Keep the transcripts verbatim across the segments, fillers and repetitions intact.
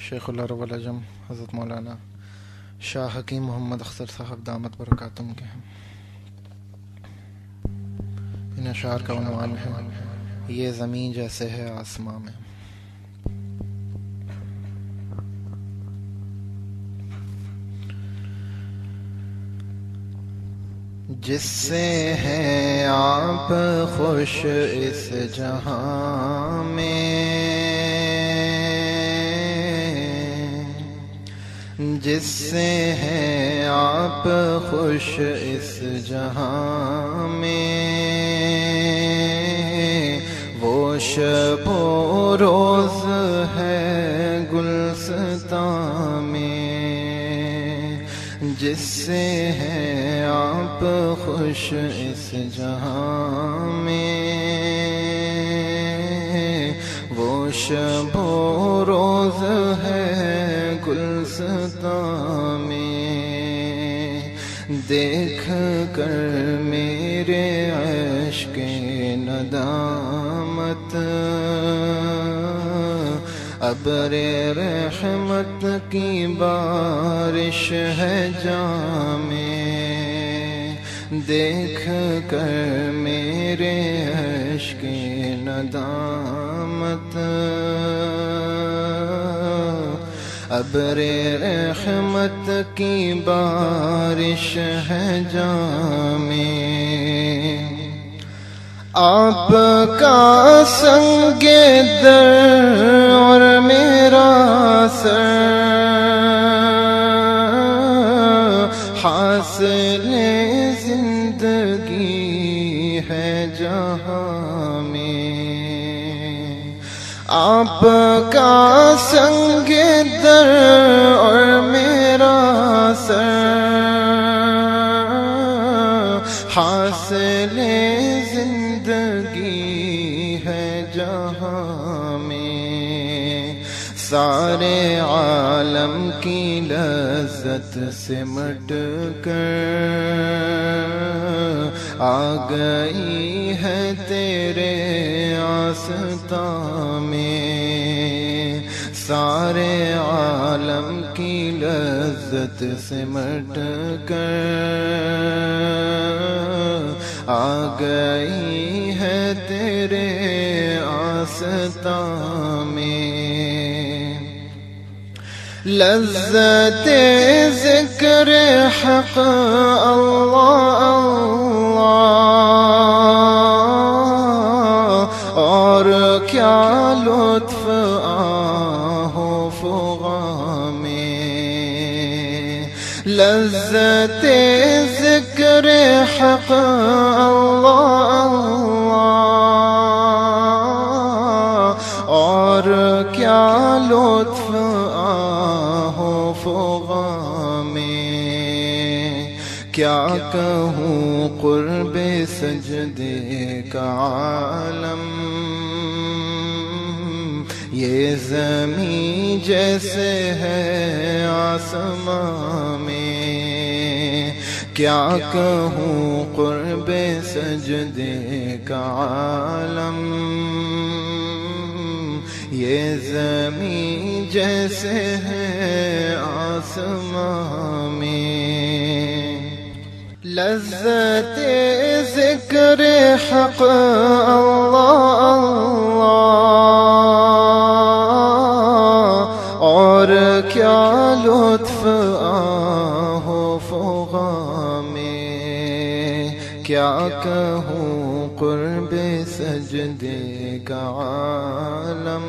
شیخ العرب والعجم حضرت مولانا شاہ حکیم محمد اختر صاحب دامت برکاتہم کے ہیں۔ ان اشعار کا عنوان ہے یہ زمین جیسے ہے آسماں میں۔ جس سے ہیں آپ خوش اس جہاں میں، جس سے ہیں آپ خوش اس جہاں میں، وہ شب و روز ہے گلستان میں۔ جس سے ہیں آپ خوش اس جہاں میں، وہ شب و روز ہے گلستان میں۔ دیکھ کر میرے عشق ندامت، ابر رحمت کی بارش ہے جاں میں۔ دیکھ کر میرے عشق ندامت، ابر رحمت کی بارش ہے جاں میں۔ آپ کا سنگ در اور میرا سر، حاصل زندگی ہے جہاں میں۔ آپ کا سنگ در اور میرا سر، حاصل زندگی ہے جہاں میں۔ سارے عالم کی لذت سمٹ کر آ گئی ہے تیرے آستاں میں۔ سارے عالم کی لذت سمٹ کر آ گئی ہے تیرے آستاں میں۔ لذت ذکر حق اللہ اللہ، اور کیا لطف آہو فغاں میں۔ لذت ذکر حق اللہ اللہ، اور کیا لطف آہو فغاں میں۔ کیا کہوں قرب سجدے کا عالم، یہ زمین جیسے ہے آسماں میں۔ کیا کہوں قرب سجدے کا عالم، یہ زمین جیسے ہے آسماں میں۔ لذت ذکر حق اللہ اللہ، اور کیا لطف آہو فغاں میں۔ کیا کہوں قرب سجدے کا عالم،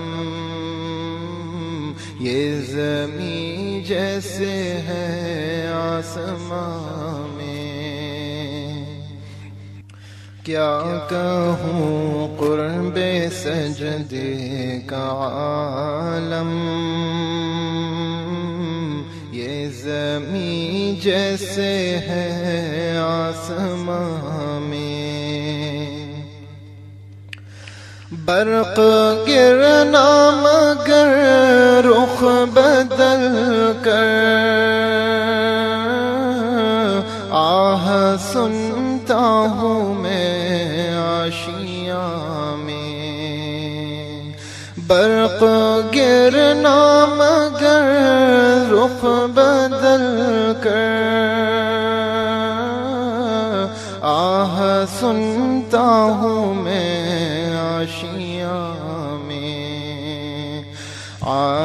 یہ زمین جیسے ہے آسماں میں۔ کیا کہوں قرب سجدے کا عالم، یہ زمین جیسے ہے آسماں میں۔ برق گرنا مگر رخ بدل کر، آہ سنتا ہوں میں آشیاں میں۔ برق گرنا مگر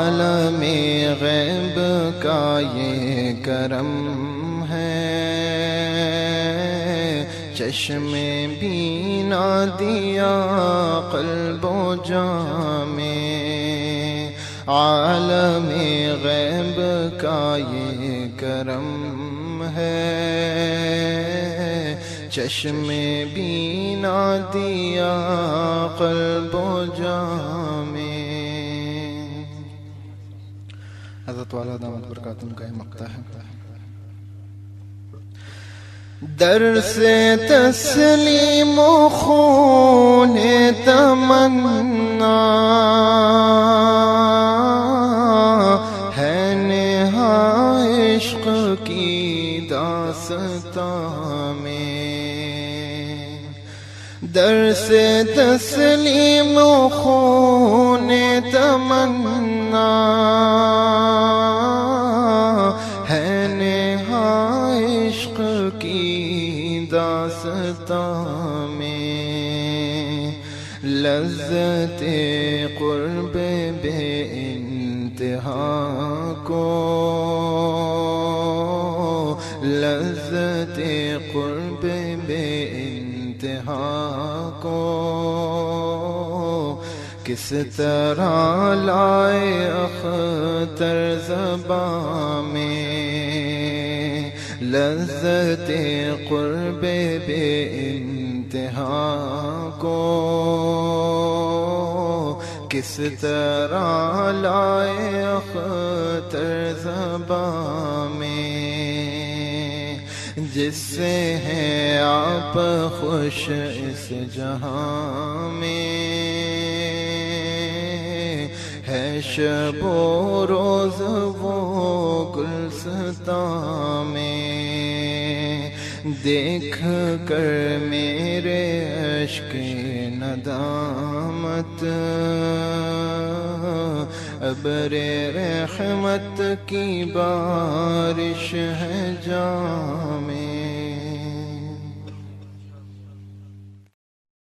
عالم غیب کا یہ کرم ہے، چشم بینا دیا قلب و جاں میں، عالم غیب کا یہ کرم ہے، چشم بینا دیا قلب و جاں میں۔ حضرت والا دامت برکاتہم کا یہ مقطع ہے۔ در سے تسلیم و خون تمنا ہے نہاں عشق کی داستاں میں، در سے تسلیم و خون تمنا ہے نہاں عشق کی داستاں میں، لذت قرب بے انتہا کو، لذت قرب بے انتہا کو کس طرح لائے اختر زباں میں، لذت قرب بے انتہا کو کس طرح لائے اختر زباں میں، جس سے ہیں آپ خوش اس جہاں میں، ہے شب و روز وہ گلستاں میں، دیکھ کر میرے اشک ندامت ابر رحمت کی بارش ہے جاں میں۔